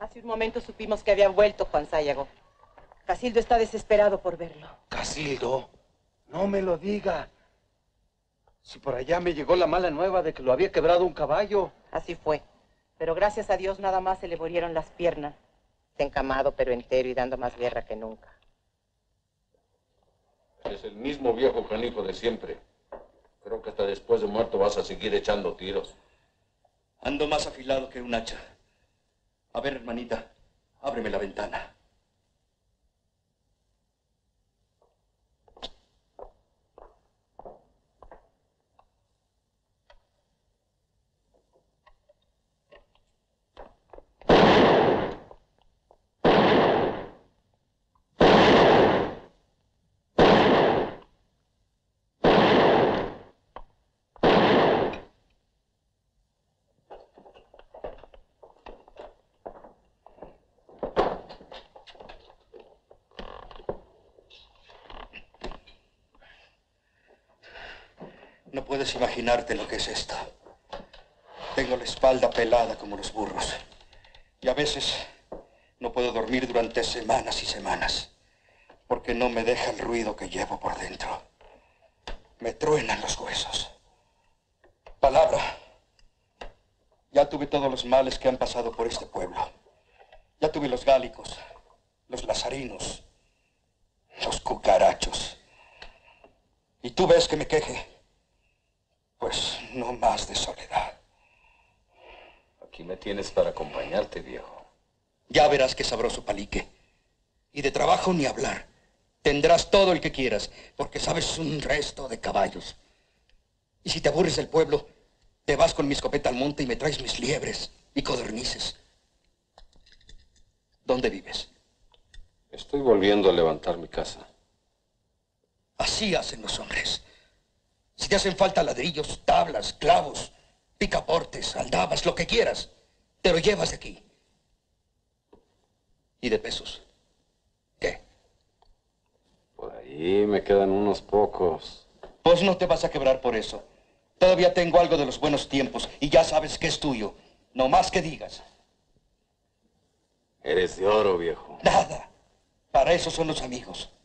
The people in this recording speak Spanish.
Hace un momento supimos que había vuelto Juan Sayago. Casildo está desesperado por verlo. ¿Casildo? No me lo diga. Si por allá me llegó la mala nueva de que lo había quebrado un caballo. Así fue. Pero gracias a Dios nada más se le murieron las piernas. Encamado pero entero y dando más guerra que nunca. Es el mismo viejo canijo de siempre. Creo que hasta después de muerto vas a seguir echando tiros. Ando más afilado que un hacha. A ver, hermanita, ábreme la ventana. No puedes imaginarte lo que es esto. Tengo la espalda pelada como los burros. Y a veces no puedo dormir durante semanas y semanas. Porque no me deja el ruido que llevo por dentro. Me truenan los huesos. Palabra. Ya tuve todos los males que han pasado por este pueblo. Ya tuve los gálicos, los lazarinos, los cucarachos. Y tú ves que me queje. Pues no más de soledad. Aquí me tienes para acompañarte, viejo. Ya verás qué sabroso palique. Y de trabajo ni hablar. Tendrás todo el que quieras, porque sabes un resto de caballos. Y si te aburres del pueblo, te vas con mi escopeta al monte y me traes mis liebres y codornices. ¿Dónde vives? Estoy volviendo a levantar mi casa. Así hacen los hombres. Si te hacen falta ladrillos, tablas, clavos, picaportes, aldabas, lo que quieras, te lo llevas de aquí. ¿Y de pesos? ¿Qué? Por ahí me quedan unos pocos. Pues no te vas a quebrar por eso. Todavía tengo algo de los buenos tiempos y ya sabes que es tuyo. No más que digas. Eres de oro, viejo. Nada. Para eso son los amigos.